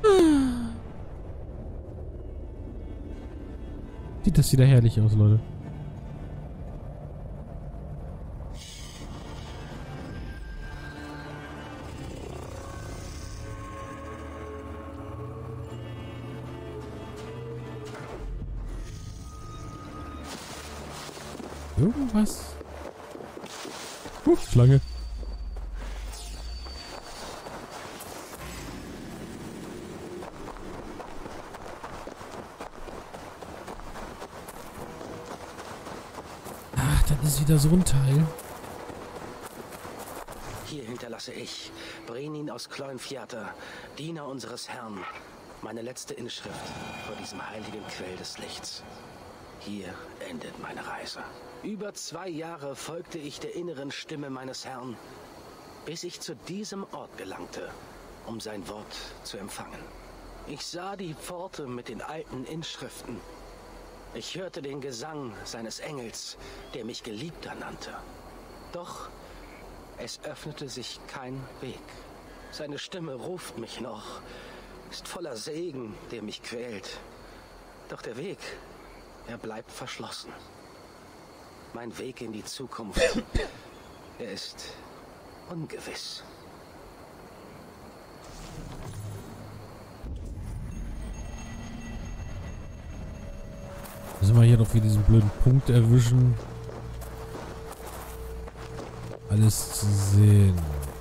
Sieht das wieder herrlich aus, Leute. Irgendwas. Schlange. Ach, das ist wieder so ein Teil. Hier hinterlasse ich, Brenin aus Kloinfjata, Diener unseres Herrn, meine letzte Inschrift vor diesem heiligen Quell des Lichts. Hier endet meine Reise. Über 2 Jahre folgte ich der inneren Stimme meines Herrn, bis ich zu diesem Ort gelangte, um sein Wort zu empfangen. Ich sah die Pforte mit den alten Inschriften. Ich hörte den Gesang seines Engels, der mich Geliebter nannte. Doch es öffnete sich kein Weg. Seine Stimme ruft mich noch, ist voller Segen, der mich quält. Doch der Weg, er bleibt verschlossen. Mein Weg in die Zukunft, er ist ungewiss. Müssen wir hier noch wieder diesen blöden Punkt erwischen. Alles zu sehen.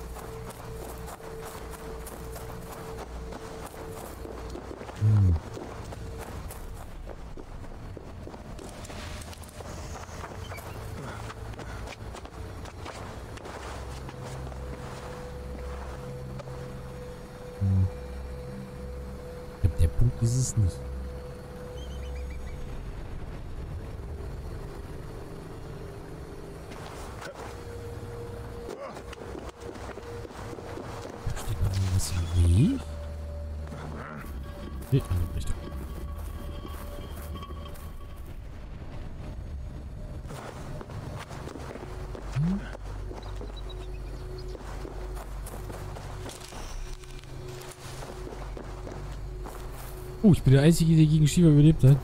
Ich glaube, der Punkt ist es nicht. Weg? Nee, andere Richtung. Oh, ich bin der Einzige, der gegen Shiva überlebt hat.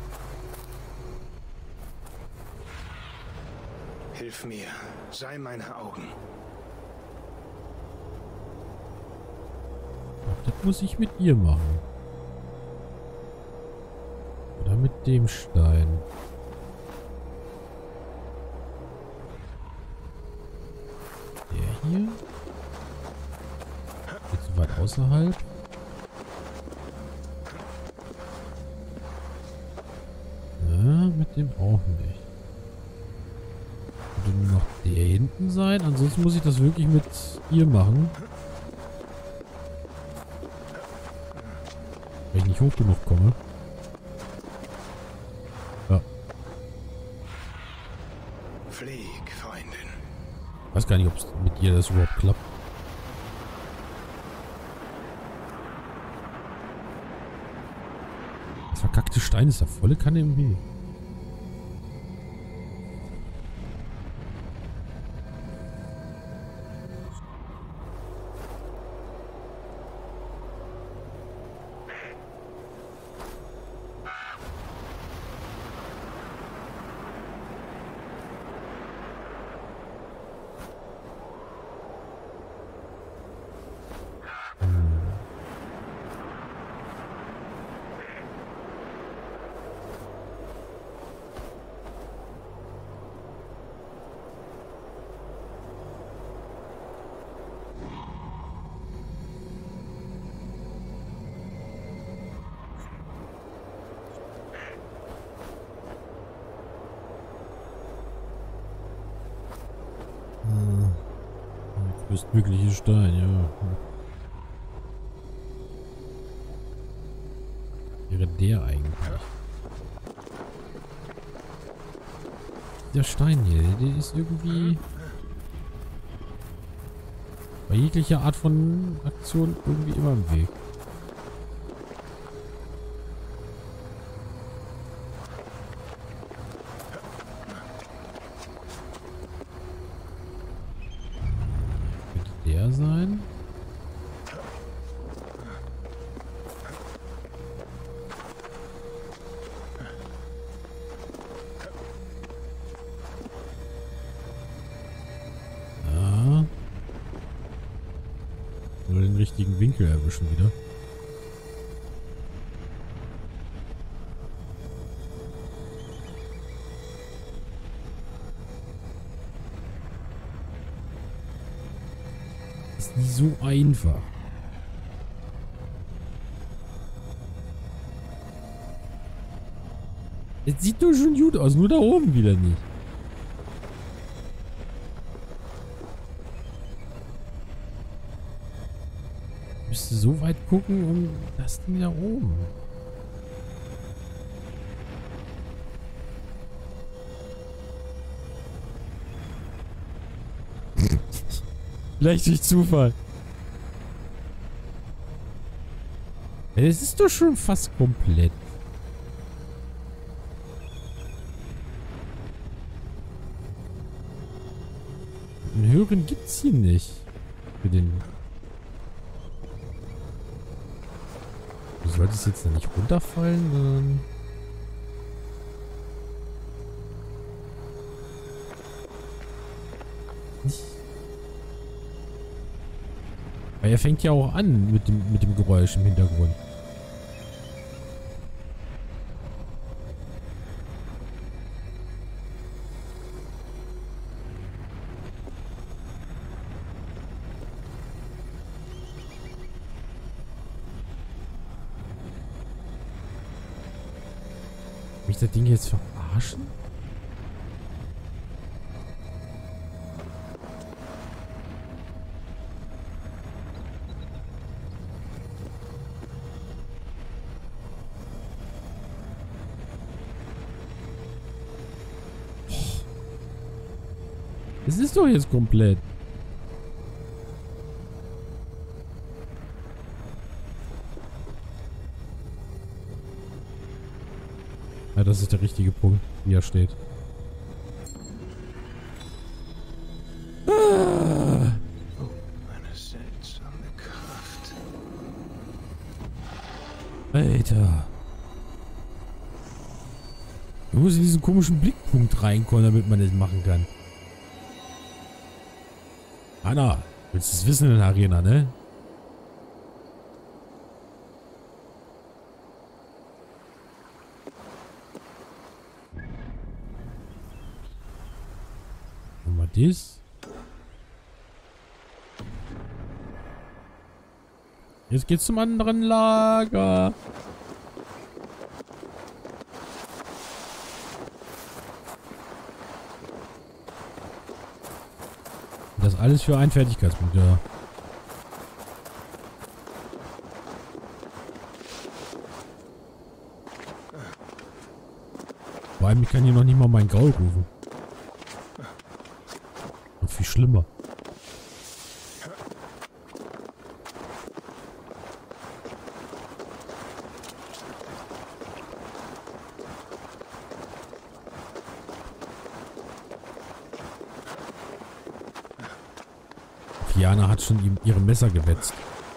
Hilf mir, sei meine Augen. Das muss ich mit ihr machen. Oder mit dem Stein. Der hier? Geht so weit außerhalb. Ja, mit dem auch nicht. Würde nur noch der hinten sein. Ansonsten muss ich das wirklich mit ihr machen. Weil ich nicht hoch genug komme. Ja. Flieg, Freundin. Ich weiß gar nicht, ob es mit ihr das überhaupt klappt. Das verkackte Stein ist da volle Kanne im Weg. Größtmögliche Stein, ja. Wäre der eigentlich. Der Stein hier, der ist irgendwie bei jeglicher Art von Aktion irgendwie immer im Weg. Sein. den richtigen Winkel erwischen wieder. Ist nicht so einfach. Es sieht doch schon gut aus, nur da oben wieder nicht. Ich müsste so weit gucken, um das Ding da oben. Vielleicht durch Zufall. Es ist doch schon fast komplett. Einen höheren gibt's hier nicht. Für den. Sollte es jetzt nicht runterfallen, sondern. Nicht. Weil er fängt ja auch an mit dem Geräusch im Hintergrund. Mich das Ding jetzt verarschen? Es ist doch jetzt komplett. Ja, das ist der richtige Punkt, wie er steht. Oh, eine seltsame Kraft. Alter. Du musst in diesen komischen Blickpunkt reinkommen, damit man das machen kann. Anna, willst du es wissen in der Arena, ne? Mal das. Jetzt geht's zum anderen Lager. Das alles für einen Fertigkeitspunkt, ja. Vor allem, ich kann hier noch nicht mal meinen Gaul rufen. Noch viel schlimmer. Fiana hat schon ihre Messer gewetzt.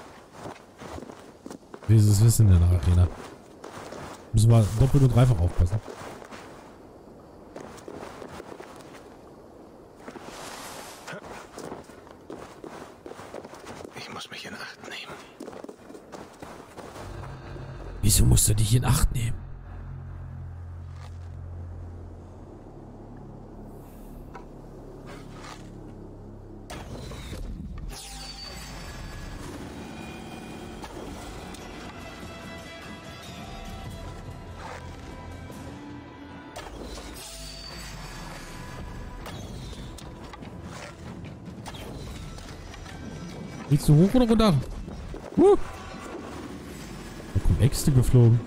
Wie sie es wissen in der Arena. Müssen wir doppelt und dreifach aufpassen. Ich muss mich in Acht nehmen. Wieso musst du dich in Acht nehmen? Willst du hoch oder runter? Da kommen Äxte geflogen.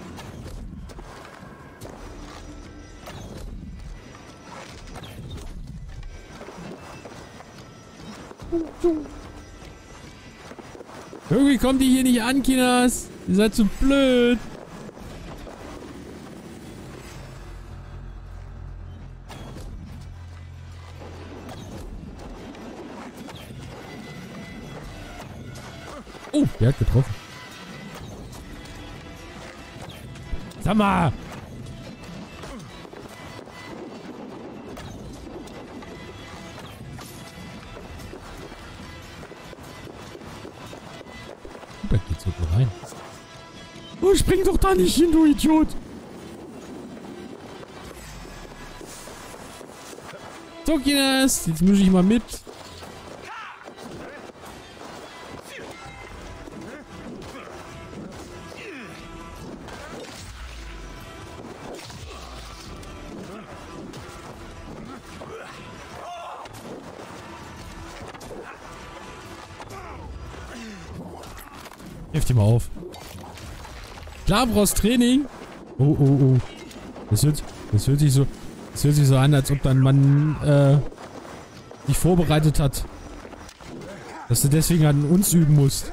Irgendwie kommt die hier nicht an, Kinas. Ihr seid zu blöd. Oh, der hat getroffen. Sag mal! da geht's unten rein. Oh, spring doch da nicht hin, du Idiot! So, Kinders, jetzt mische ich mal mit. Hilf dir mal auf. Klar, brauchst Training. Oh, oh, oh. Das hört sich so an, als ob dein Mann dich vorbereitet hat. Dass du deswegen an uns üben musst.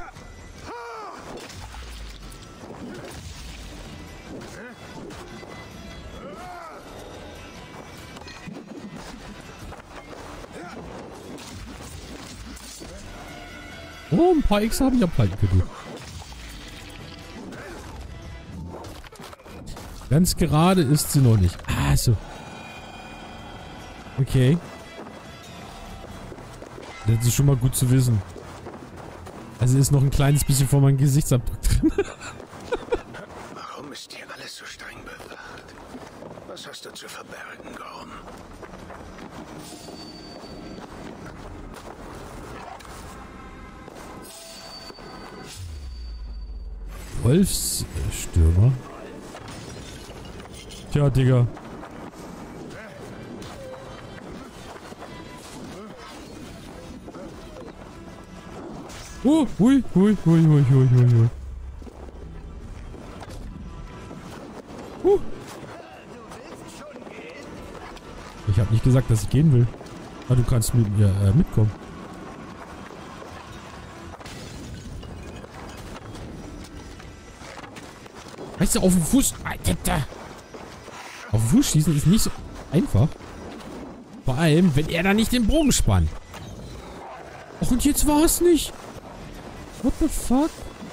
Oh, ein paar X habe ich abhalten können. Ganz gerade ist sie noch nicht. Ah, so. Okay. Das ist schon mal gut zu wissen. Also ist noch ein kleines bisschen vor meinem Gesichtsabdruck drin. Warum ist hier alles so streng bewacht? Was hast du zu verbergen, Gorm? Wolfsstürmer? Tja, Digga. Hui. Ich habe nicht gesagt, dass ich gehen will. Aber du kannst mit mir mitkommen. Weißt du, auf den Fuß... Auf den Fuß schießen ist nicht so einfach. Vor allem, wenn er da nicht den Bogen spannt. Och, und jetzt war es nicht. What the fuck?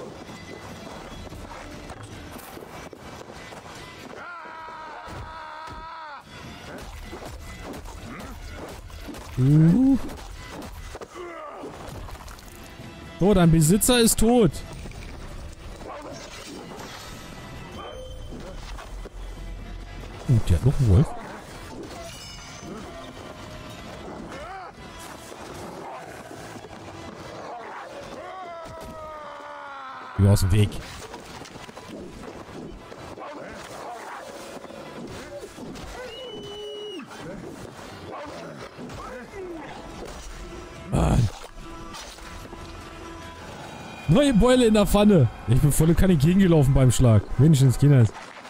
So, dein Besitzer ist tot. Die hat noch einen Wolf. Geh aus dem Weg. Mann. Neue Beule in der Pfanne. Ich bin volle Kanne gegengelaufen beim Schlag. Wenigstens Kinders.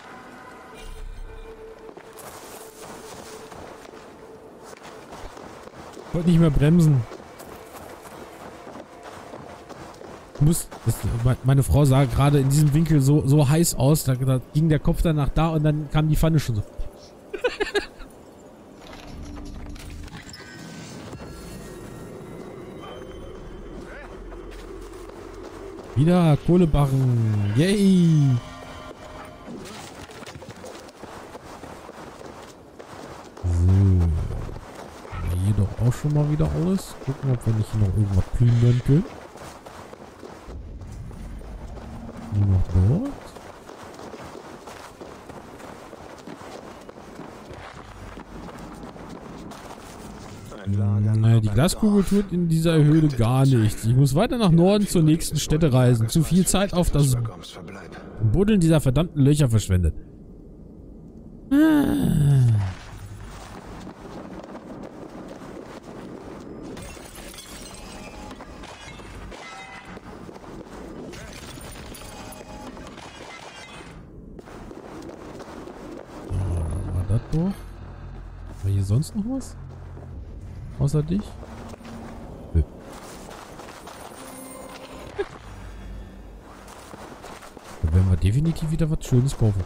Ich wollte nicht mehr bremsen. Meine Frau sah gerade in diesem Winkel so heiß aus. Da ging der Kopf dann nach da und dann kam die Pfanne schon so. Wieder Kohlebarren. Yay! So. Hier doch auch schon mal wieder aus. Gucken, ob wir nicht hier noch irgendwas plündern können. Nur noch dort. Naja, die Glaskugel tut in dieser Höhle gar nichts. Ich muss weiter nach Norden zur nächsten Stätte reisen. Zu viel Zeit auf das Buddeln dieser verdammten Löcher verschwendet. War das doch? War hier sonst noch was? Außer dich? Nö. Da werden wir definitiv wieder was Schönes kaufen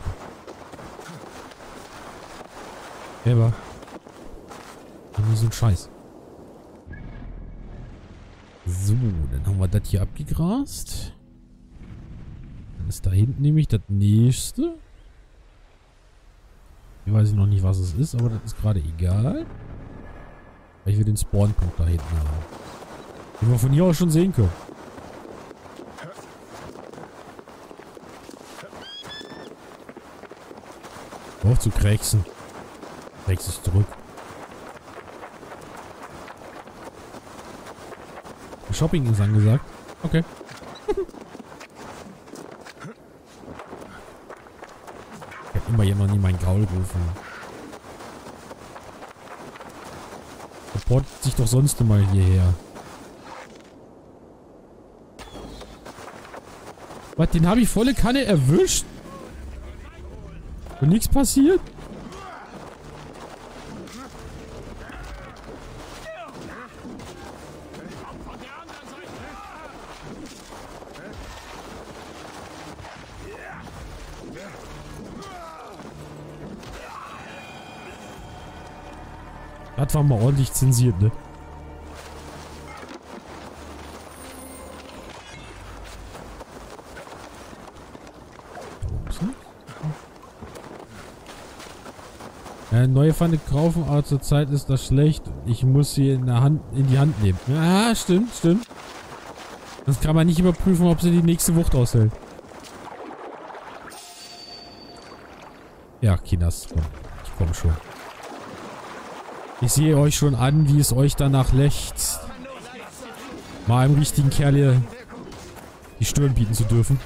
können. Aber irgendwie so ein Scheiß. So, dann haben wir das hier abgegrast. Dann ist da hinten nämlich das nächste. Hier weiß ich noch nicht, was es ist, aber das ist gerade egal. Weil wir den Spawnpunkt da hinten haben. Den wir von hier aus schon sehen können. Auf zu krächzen. Krächz ist zurück. Shopping ist angesagt. Okay. Ich hab immer jemand in meinen Gaul gerufen. Reportet sich doch sonst immer hierher. Was, den habe ich volle Kanne erwischt? Und nichts passiert? Das war mal ordentlich zensiert, ne? Neue Pfanne kaufen, aber zurzeit ist das schlecht. Ich muss sie in die Hand nehmen. Ja, stimmt, stimmt. Das kann man nicht überprüfen, ob sie die nächste Wucht aushält. Ja, Kinas, komm. Ich komm schon. Ich sehe euch schon an, wie es euch danach lechzt, mal einem richtigen Kerl hier die Stirn bieten zu dürfen.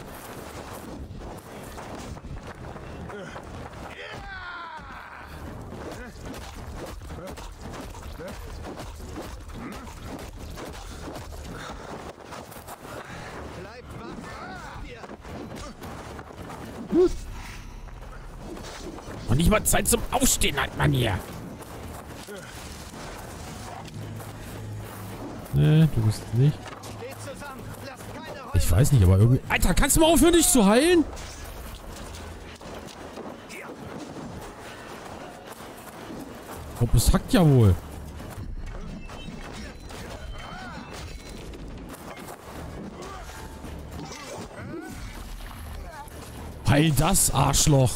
Und nicht mal Zeit zum Aufstehen hat man hier. Nee, du bist es nicht. Ich weiß nicht, aber irgendwie... Alter, kannst du mal aufhören, dich zu heilen? Ich glaube, es hackt ja wohl. Heil das, Arschloch.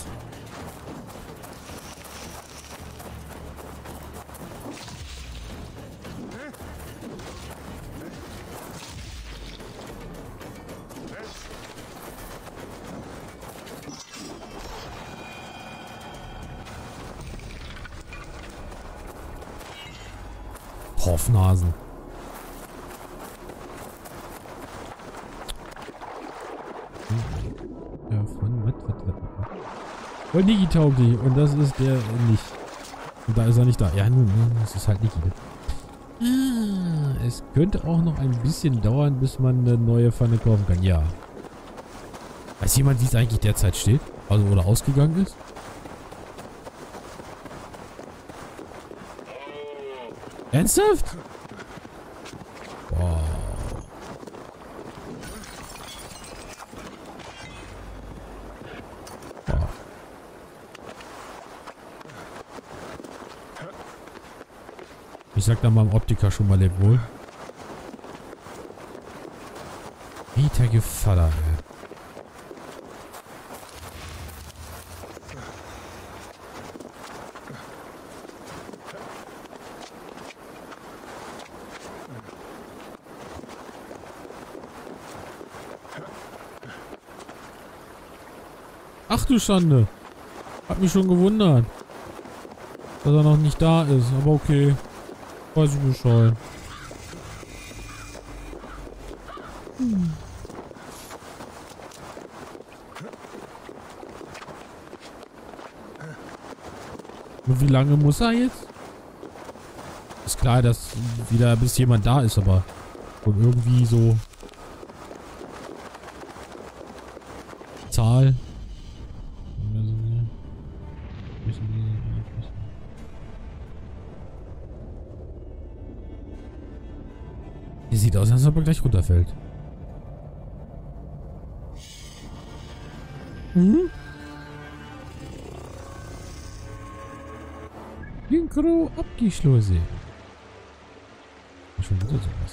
Hoffnasen. Ja, von was? Und Niki taugt die. Und das ist der nicht. Und da ist er nicht da. Ja, nun, das ist halt Niki. Es könnte auch noch ein bisschen dauern, bis man eine neue Pfanne kaufen kann. Ja. Weiß jemand, wie es eigentlich derzeit steht? Also, oder ausgegangen ist? Ernsthaft? Wow. Wow. Ich sag da mal im Optiker schon mal lebt wohl. Alter Gevatter, ey. Ach du Schande. Hat mich schon gewundert, dass er noch nicht da ist. Aber okay. Weiß ich Bescheid. Und wie lange muss er jetzt? Ist klar, dass wieder bis jemand da ist, aber und irgendwie so Zahl. Die sieht aus, als ob er gleich runterfällt. Mhm. Synchro abgeschlossen. Schon wieder sowas.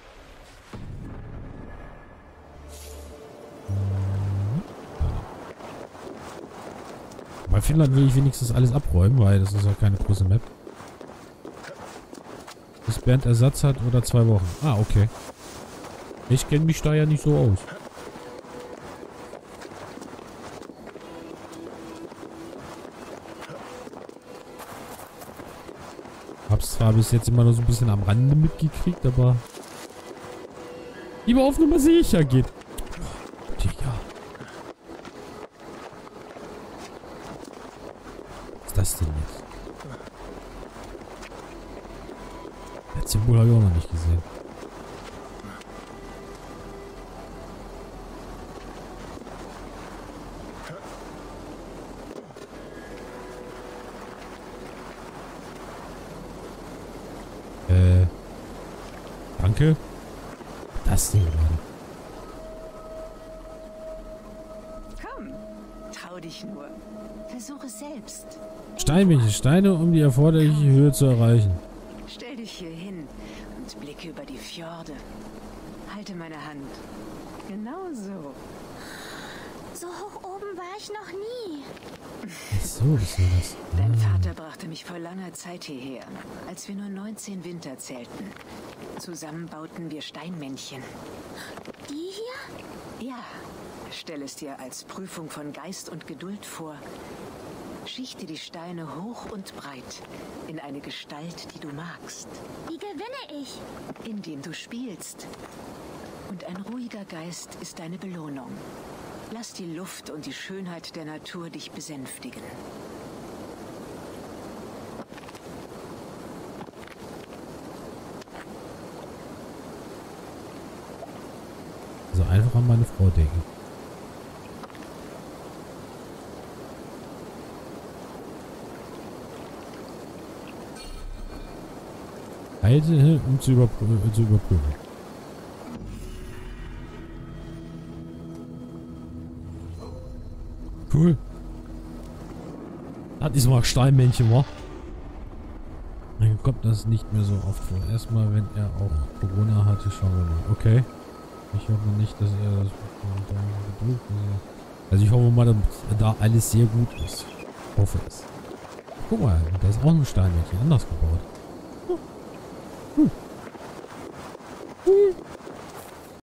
Bei Finnland will ich wenigstens alles abräumen, weil das ist ja keine große Map. Bis Bernd Ersatz hat oder 2 Wochen. Ah, okay. Ich kenne mich da ja nicht so aus. hab's zwar bis jetzt immer nur so ein bisschen am Rande mitgekriegt, aber lieber auf Nummer sicher geht. Digga. Was ist das denn jetzt? Das Symbol habe ich auch noch nicht gesehen. Danke. Das Ding gerade. Komm, trau dich nur. Versuche es selbst. Steinmännchen, Steine, um die erforderliche Höhe zu erreichen. Stell dich hier hin und blicke über die Fjorde. Halte meine Hand. Genau so. So hoch oben war ich noch nie. Ach so, ist ja das. Dein Vater brachte mich vor langer Zeit hierher, als wir nur 19 Winter zählten. Zusammen bauten wir Steinmännchen. Die hier? Ja, stell es dir als Prüfung von Geist und Geduld vor. Schichte die Steine hoch und breit in eine Gestalt, die du magst. Wie gewinne ich? Indem du spielst. Und ein ruhiger Geist ist deine Belohnung. Lass die Luft und die Schönheit der Natur dich besänftigen. Also einfach an meine Frau denken. Halte, um zu überprüfen. Cool. Das ist mal Steinmännchen, wa? Dann kommt das nicht mehr so oft vor. Erstmal, wenn er auch Corona hatte, schauen wir mal. Okay. Ich hoffe nicht, dass er das... Also ich hoffe mal, dass da alles sehr gut ist. Ich hoffe es. Guck mal, da ist auch ein Steinmännchen anders gebaut.